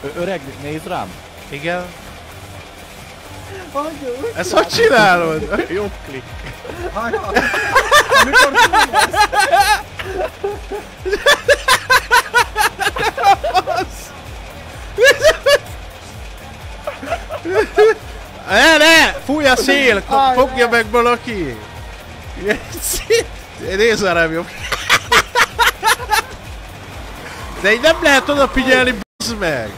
Öreg, nézd rám! Igen. Ezt hogy csinálod? Jobb klik. Amikor tudsz. Ne! Fúj a szél! Fogja meg valaki! Nézd rám jobb. De így nem lehet odafigyelni, b***z meg!